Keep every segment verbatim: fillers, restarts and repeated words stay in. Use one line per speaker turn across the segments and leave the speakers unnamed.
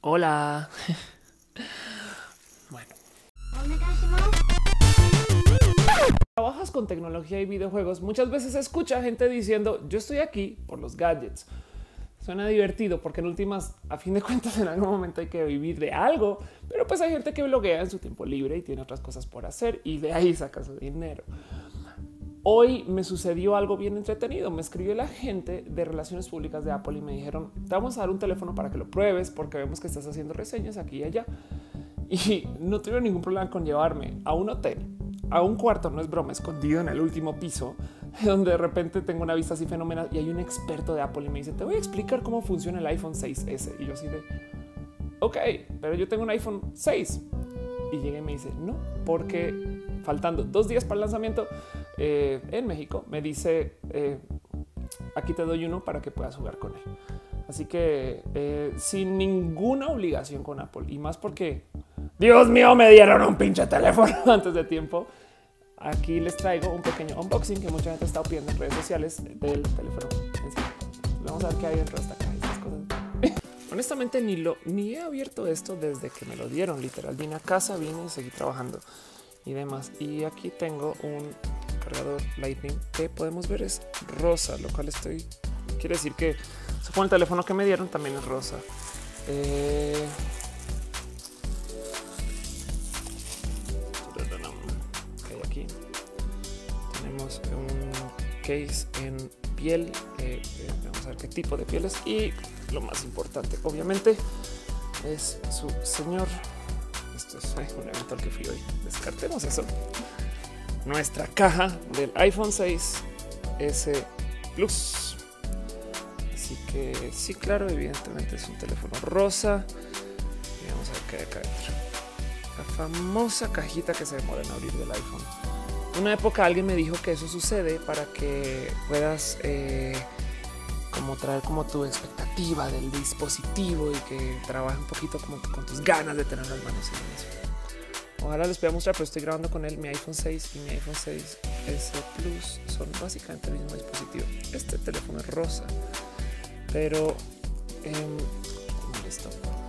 Hola. Bueno. Trabajas con tecnología y videojuegos. Muchas veces escucha gente diciendo yo estoy aquí por los gadgets. Suena divertido porque en últimas, a fin de cuentas, en algún momento hay que vivir de algo, pero pues hay gente que bloguea en su tiempo libre y tiene otras cosas por hacer y de ahí saca su dinero. Hoy me sucedió algo bien entretenido. Me escribió la gente de relaciones públicas de Apple y me dijeron te vamos a dar un teléfono para que lo pruebes porque vemos que estás haciendo reseñas aquí y allá. Y no tuvieron ningún problema con llevarme a un hotel, a un cuarto, no es broma, escondido en el último piso, donde de repente tengo una vista así fenomenal y hay un experto de Apple y me dice te voy a explicar cómo funciona el iPhone seis ese. Y yo así de ok, pero yo tengo un iPhone seis. Y llegué y me dice no, porque faltando dos días para el lanzamiento eh, en México, me dice eh, aquí te doy uno para que puedas jugar con él. Así que eh, sin ninguna obligación con Apple y más porque Dios mío, me dieron un pinche teléfono antes de tiempo. Aquí les traigo un pequeño unboxing que mucha gente está pidiendo en redes sociales del teléfono. Vamos a ver qué hay dentro de esta caja. Estas cosas. Honestamente ni lo ni he abierto esto desde que me lo dieron. Literal vine a casa, vine y seguí trabajando y demás. Y aquí tengo un cargador Lightning que podemos ver es rosa, lo cual estoy quiere decir que supone el teléfono que me dieron también es rosa. Eh, aquí tenemos un case en piel. Eh, eh, vamos a ver qué tipo de piel es y lo más importante, obviamente, es su señor. Esto es ay, un evento al que fui hoy. Descartemos eso. Nuestra caja del iPhone seis S Plus. Así que sí, claro, evidentemente es un teléfono rosa. Y vamos a ver qué hay acá adentro. La famosa cajita que se demora en abrir del iPhone. Una época alguien me dijo que eso sucede para que puedas eh, como traer como tu expectativa del dispositivo y que trabaje un poquito como con tus ganas de tener las manos en eso. Ojalá les pueda mostrar, pero estoy grabando con él mi iPhone seis y mi iPhone seis S Plus son básicamente el mismo dispositivo. Este teléfono es rosa, pero eh, esto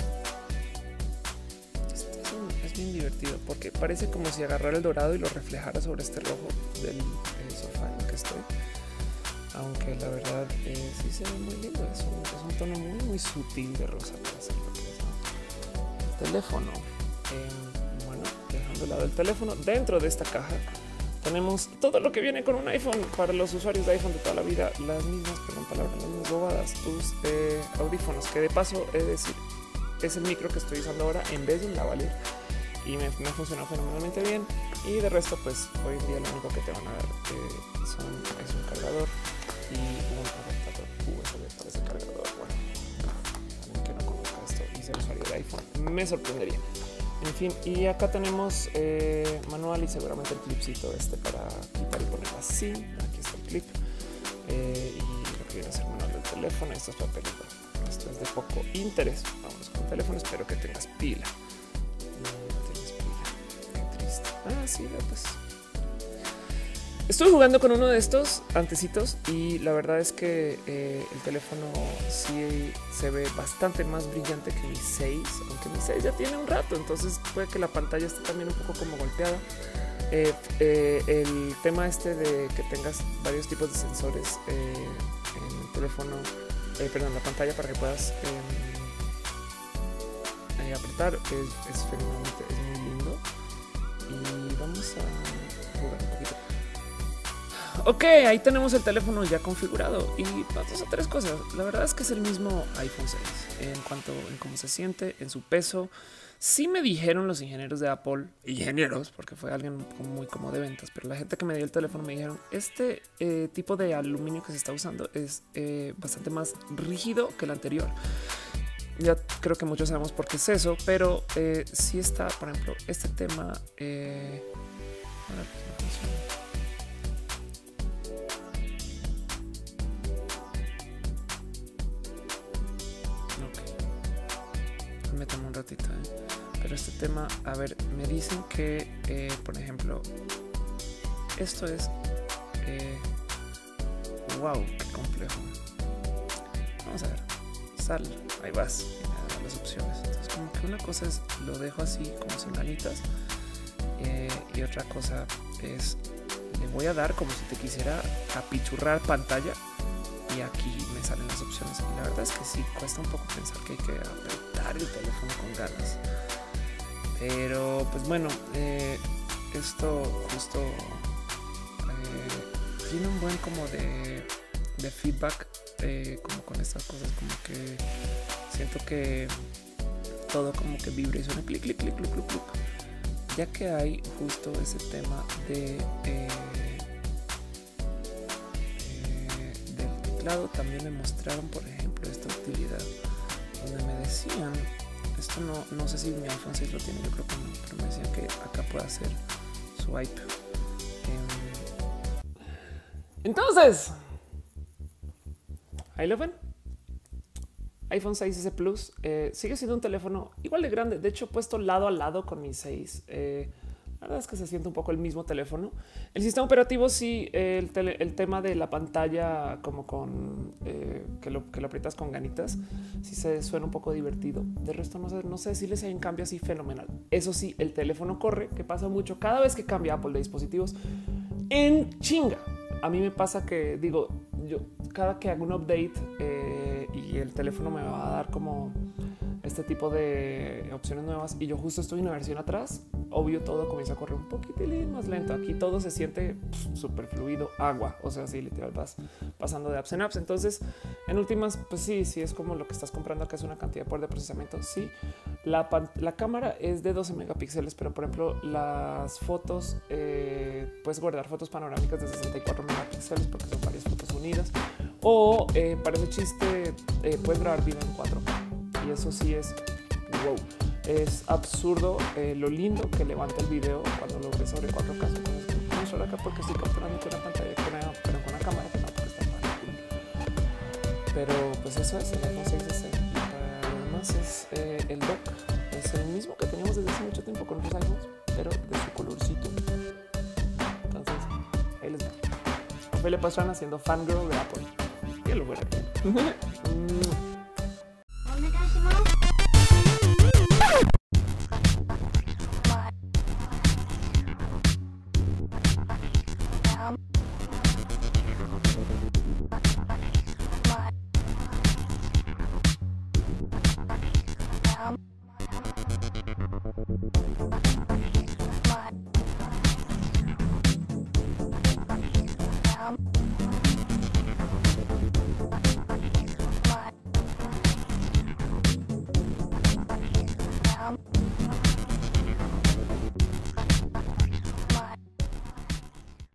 es bien divertido porque parece como si agarrara el dorado y lo reflejara sobre este rojo del sofá en el que estoy. Aunque la verdad eh, sí se ve muy lindo. Es un, es un tono muy, muy sutil de rosa para hacer lo que es, ¿no? Teléfono. Eh, bueno, dejando de lado el teléfono, dentro de esta caja tenemos todo lo que viene con un iPhone para los usuarios de iPhone de toda la vida. Las mismas, perdón, palabras, las mismas bobadas. Tus eh, audífonos, que de paso es decir, es el micro que estoy usando ahora en vez de un lavalier. Y me, me funciona fenomenalmente bien. Y de resto, pues hoy en día lo único que te van a dar eh, son, es un cargador y un adaptador U S B para ese cargador. Bueno, alguien que no conozca esto y sea usuario de iPhone me sorprendería. En fin, y acá tenemos eh, manual y seguramente el clipcito este para quitar y poner así. Aquí está el clip eh, y lo que viene a ser manual del teléfono. Estos papeles, bueno, esto es de poco interés. Vamos con el teléfono, espero que tengas pila. Ah, sí, pues estuve jugando con uno de estos antecitos y la verdad es que eh, el teléfono sí se ve bastante más brillante que mi seis, aunque mi seis ya tiene un rato, entonces puede que la pantalla esté también un poco como golpeada. Eh, eh, el tema este de que tengas varios tipos de sensores eh, en el teléfono, eh, perdón, la pantalla para que puedas eh, eh, apretar es, es fenomenalmente, es muy lindo. Y vamos a jugar un poquito. Ok, ahí tenemos el teléfono ya configurado y vamos a tres cosas. La verdad es que es el mismo iPhone seis en cuanto en cómo se siente, en su peso. Sí me dijeron los ingenieros de Apple, ingenieros, porque fue alguien muy como de ventas, pero la gente que me dio el teléfono me dijeron este eh, tipo de aluminio que se está usando es eh, bastante más rígido que el anterior. Ya creo que muchos sabemos por qué es eso, pero eh, sí está, por ejemplo, este tema. Eh, okay. Me tomo un ratito, ¿eh? Pero este tema, a ver, me dicen que, eh, por ejemplo, esto es. Eh, wow, qué complejo. Vamos a ver. Sal, ahí vas, las opciones. Entonces, como que una cosa es lo dejo así como sin ganitas eh, y otra cosa es le voy a dar como si te quisiera apichurrar pantalla y aquí me salen las opciones y la verdad es que sí cuesta un poco pensar que hay que apretar el teléfono con ganas, pero pues bueno, eh, esto justo eh, tiene un buen como de, de feedback eh, como con estas cosas, como que siento que todo como que vibra y suena clic, clic, clic, clic, clic, clic, ya que hay justo ese tema de eh, eh, del teclado. También me mostraron, por ejemplo, esta utilidad donde me decían, esto no, no sé si mi iPhone seis lo tiene, yo creo que no, pero me decían que acá puede hacer swipe. Eh, entonces, ahí lo ven. iPhone seis S Plus eh, sigue siendo un teléfono igual de grande. De hecho, puesto lado a lado con mi seis. Eh, la verdad es que se siente un poco el mismo teléfono. El sistema operativo, sí, eh, el, tele, el tema de la pantalla, como con eh, que, lo, que lo aprietas con ganitas, sí se suena un poco divertido. De resto, no sé, no sé si les hay un cambio así fenomenal. Eso sí, el teléfono corre, que pasa mucho cada vez que cambia Apple de dispositivos en chinga. A mí me pasa que digo, yo cada que hago un update eh, y el teléfono me va a dar como este tipo de opciones nuevas y yo justo estoy en una versión atrás, obvio todo comienza a correr un poquitín más lento. Aquí todo se siente súper fluido, agua, o sea, sí, literal vas pasando de apps en apps. Entonces, en últimas, pues sí, sí es como lo que estás comprando acá es una cantidad de poder de procesamiento. Sí, la, la cámara es de doce megapíxeles, pero por ejemplo, las fotos, eh, puedes guardar fotos panorámicas de sesenta y cuatro megapíxeles porque son varias fotos unidas. O eh, para ese chiste, eh, puedes grabar video en cuatro K. Y eso sí es wow. Es absurdo eh, lo lindo que levanta el video cuando lo ves sobre cuatro K. No solo acá porque estoy capturando con una pantalla, con una, pero con una cámara que no, porque está mal. Pero pues eso es el iPhone seis S. Además es eh, el dock. Es el mismo que teníamos desde hace mucho tiempo con otros iPhones, pero de su colorcito. Entonces, ahí les va. Ophelia Pastrana haciendo fangirl de Apple. Ya lo voy a ver.